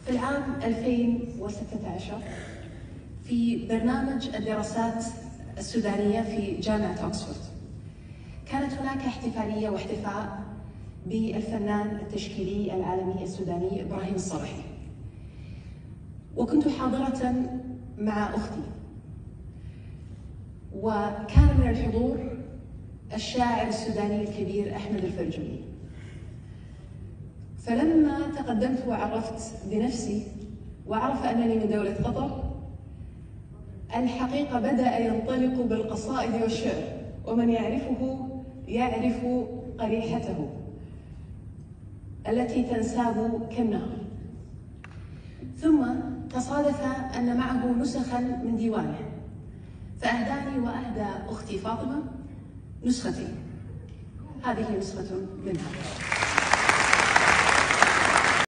في العام 2016 في برنامج الدراسات السودانية في جامعة أكسفورد كانت هناك احتفالية واحتفاء بالفنان التشكيلي العالمي السوداني إبراهيم الصالحي، وكنت حاضرة مع أختي، وكان من الحضور الشاعر السوداني الكبير أحمد الفرجلي. فلما تقدمت وعرفت بنفسي وعرف أنني من دولة قطر، الحقيقة بدأ ينطلق بالقصائد والشعر، ومن يعرفه يعرف قريحته التي تنساب كالنار. ثم تصادف أن معه نسخاً من ديوانه، فأهداني وأهدى أختي فاطمة نسختي. هذه نسخة منها.